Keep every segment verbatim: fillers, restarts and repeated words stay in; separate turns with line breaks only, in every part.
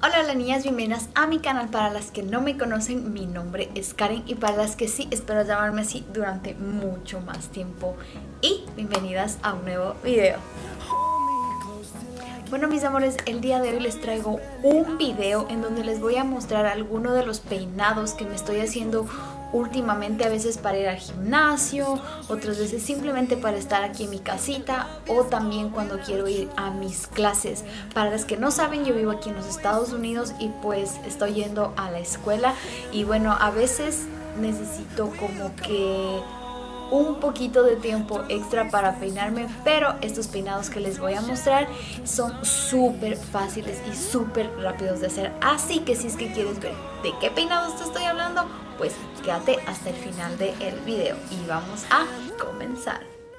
Hola, hola niñas, bienvenidas a mi canal. Para las que no me conocen, mi nombre es Karen, y para las que sí, espero llamarme así durante mucho más tiempo. Y bienvenidas a un nuevo video. Bueno, mis amores, el día de hoy les traigo un video en donde les voy a mostrar algunos de los peinados que me estoy haciendo últimamente, a veces para ir al gimnasio, otras veces simplemente para estar aquí en mi casita, o también cuando quiero ir a mis clases. Para las que no saben, yo vivo aquí en los Estados Unidos y pues estoy yendo a la escuela, y bueno, a veces necesito como que un poquito de tiempo extra para peinarme, pero estos peinados que les voy a mostrar son súper fáciles y súper rápidos de hacer. Así que si es que quieres ver de qué peinados te estoy hablando, pues quédate hasta el final del video y vamos a comenzar.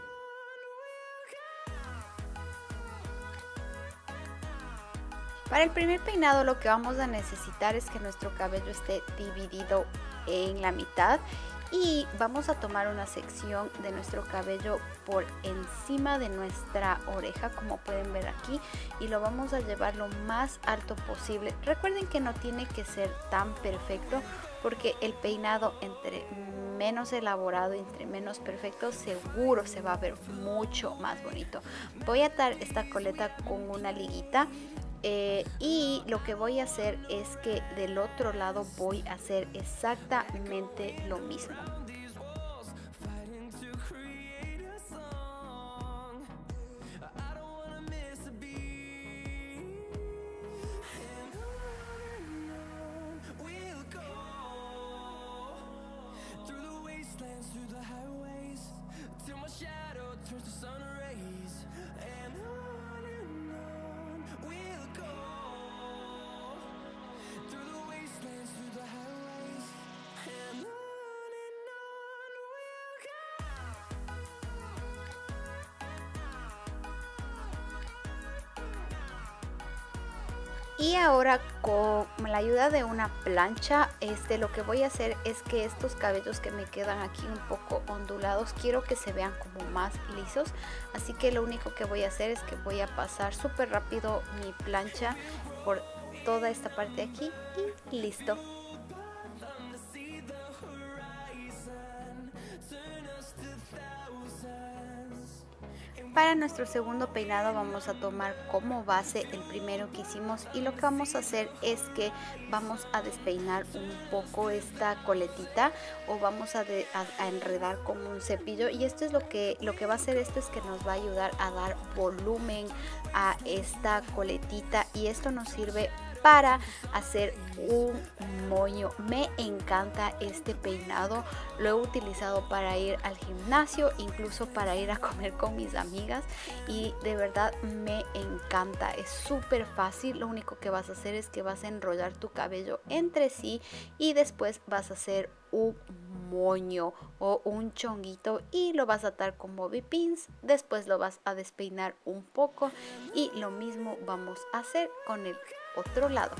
Para el primer peinado lo que vamos a necesitar es que nuestro cabello esté dividido en la mitad, y vamos a tomar una sección de nuestro cabello por encima de nuestra oreja, como pueden ver aquí, y lo vamos a llevar lo más alto posible. Recuerden que no tiene que ser tan perfecto, porque el peinado entre menos elaborado, entre menos perfecto, seguro se va a ver mucho más bonito. Voy a atar esta coleta con una liguita. Eh, y lo que voy a hacer es que del otro lado voy a hacer exactamente lo mismo. Y ahora con la ayuda de una plancha, este, lo que voy a hacer es que estos cabellos que me quedan aquí un poco ondulados, quiero que se vean como más lisos. Así que lo único que voy a hacer es que voy a pasar súper rápido mi plancha por toda esta parte de aquí y listo. Para nuestro segundo peinado vamos a tomar como base el primero que hicimos, y lo que vamos a hacer es que vamos a despeinar un poco esta coletita, o vamos a, de, a, a enredar con un cepillo, y esto es lo que, lo que va a hacer esto es que nos va a ayudar a dar volumen a esta coletita, y esto nos sirve para hacer un moño. Me encanta este peinado, lo he utilizado para ir al gimnasio, incluso para ir a comer con mis amigas, y de verdad me encanta. Es súper fácil. Lo único que vas a hacer es que vas a enrollar tu cabello entre sí y después vas a hacer un moño o un chonguito y lo vas a atar con bobby pins. Después lo vas a despeinar un poco, y lo mismo vamos a hacer con el otro lado.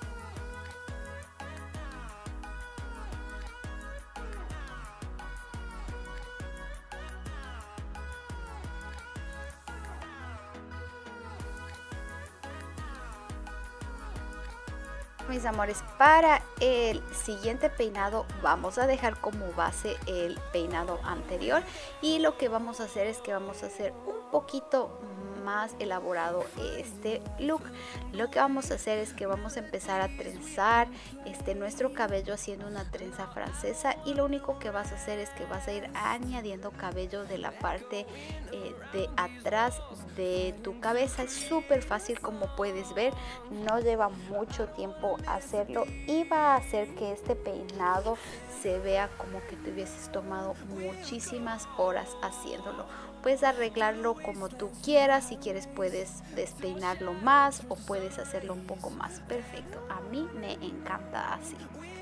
Mis amores, para el siguiente peinado vamos a dejar como base el peinado anterior, y lo que vamos a hacer es que vamos a hacer un poquito más elaborado este look. Lo que vamos a hacer es que vamos a empezar a trenzar este nuestro cabello haciendo una trenza francesa, y lo único que vas a hacer es que vas a ir añadiendo cabello de la parte eh, de atrás de tu cabeza. Es súper fácil, como puedes ver, no lleva mucho tiempo hacerlo, y va a hacer que este peinado se vea como que te hubieses tomado muchísimas horas haciéndolo. Puedes arreglarlo como tú quieras. Si quieres puedes despeinarlo más o puedes hacerlo un poco más perfecto. A mí me encanta así.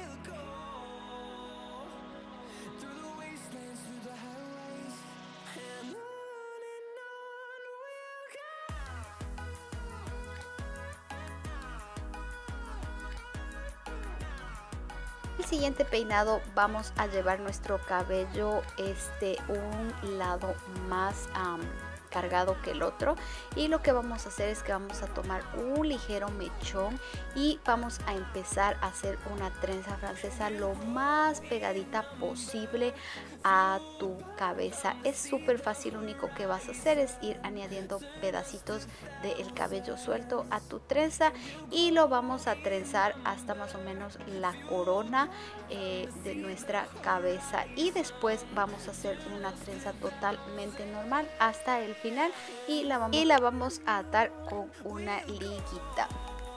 El siguiente peinado vamos a llevar nuestro cabello este un lado más um, cargado que el otro. Y lo que vamos a hacer es que vamos a tomar un ligero mechón y vamos a empezar a hacer una trenza francesa lo más pegadita posible a tu cabeza. Es súper fácil, lo único que vas a hacer es ir añadiendo pedacitos del cabello suelto a tu trenza y lo vamos a trenzar hasta más o menos la corona eh, de nuestra cabeza, y después vamos a hacer una trenza totalmente normal hasta el final y la vamos, y la vamos a atar con una liguita.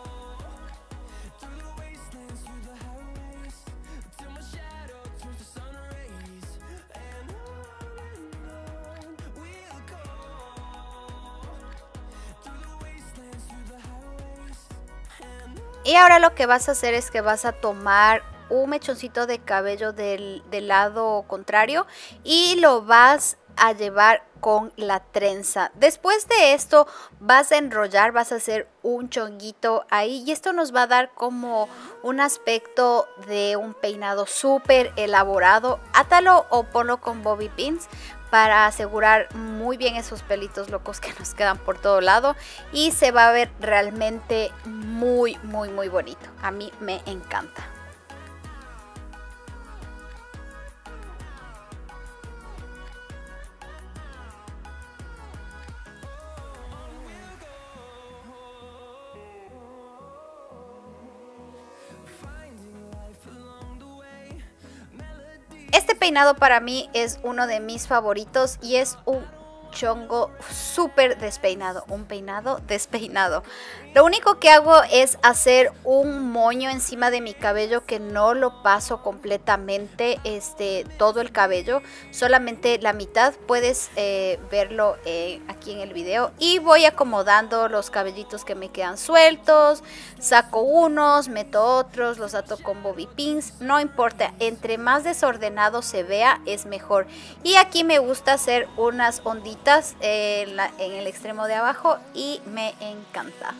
Y ahora lo que vas a hacer es que vas a tomar un mechoncito de cabello del, del lado contrario y lo vas a llevar con la trenza. Después de esto vas a enrollar, vas a hacer un chonguito ahí y esto nos va a dar como un aspecto de un peinado súper elaborado. Átalo o ponlo con bobby pins para asegurar muy bien esos pelitos locos que nos quedan por todo lado y se va a ver realmente muy muy muy bonito. A mí me encanta. Este peinado para mí es uno de mis favoritos y es un chongo súper despeinado, un peinado despeinado. Lo único que hago es hacer un moño encima de mi cabello, que no lo paso completamente este, todo el cabello, solamente la mitad. Puedes eh, verlo eh, aquí en el video, y voy acomodando los cabellitos que me quedan sueltos, saco unos, meto otros, los ato con bobby pins, no importa, entre más desordenado se vea es mejor. Y aquí me gusta hacer unas onditas en, la, en el extremo de abajo y me encanta.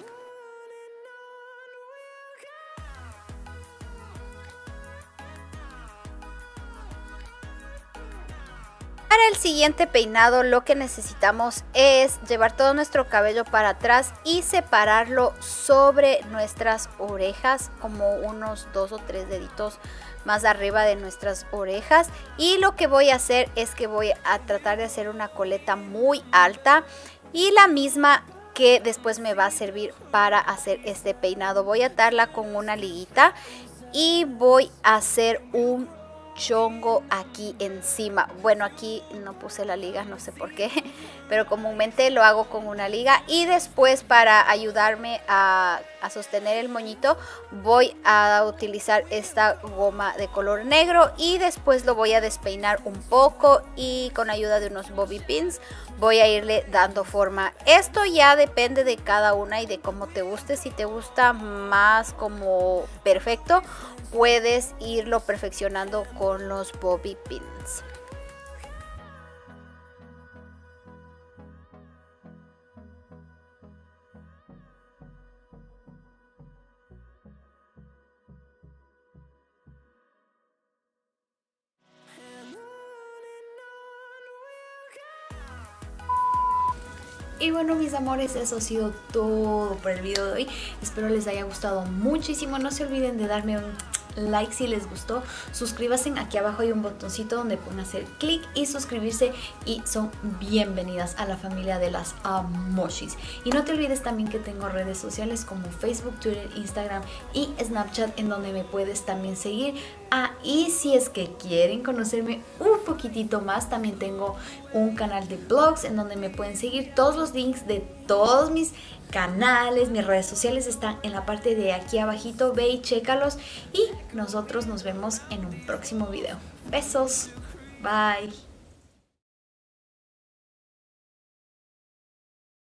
Para el siguiente peinado lo que necesitamos es llevar todo nuestro cabello para atrás y separarlo sobre nuestras orejas, como unos dos o tres deditos más arriba de nuestras orejas. Y lo que voy a hacer es que voy a tratar de hacer una coleta muy alta y la misma que después me va a servir para hacer este peinado. Voy a atarla con una liguita y voy a hacer un chongo aquí encima. Bueno, aquí no puse la liga, no sé por qué, pero comúnmente lo hago con una liga. Y después, para ayudarme a, a sostener el moñito, voy a utilizar esta goma de color negro y después lo voy a despeinar un poco y con ayuda de unos bobby pins voy a irle dando forma. Esto ya depende de cada una y de cómo te guste. Si te gusta más como perfecto, puedes irlo perfeccionando con los bobby pins. Y bueno, mis amores, eso ha sido todo por el video de hoy. Espero les haya gustado muchísimo. No se olviden de darme un like si les gustó. Suscríbanse, aquí abajo hay un botoncito donde pueden hacer clic y suscribirse, y son bienvenidas a la familia de las Amoshis. Y no te olvides también que tengo redes sociales como Facebook, Twitter, Instagram y Snapchat, en donde me puedes también seguir. Ah, y si es que quieren conocerme un poquitito más, también tengo un canal de blogs en donde me pueden seguir. Todos los links de todos mis canales, mis redes sociales están en la parte de aquí abajito. Ve y chécalos, y nosotros nos vemos en un próximo video. Besos, bye.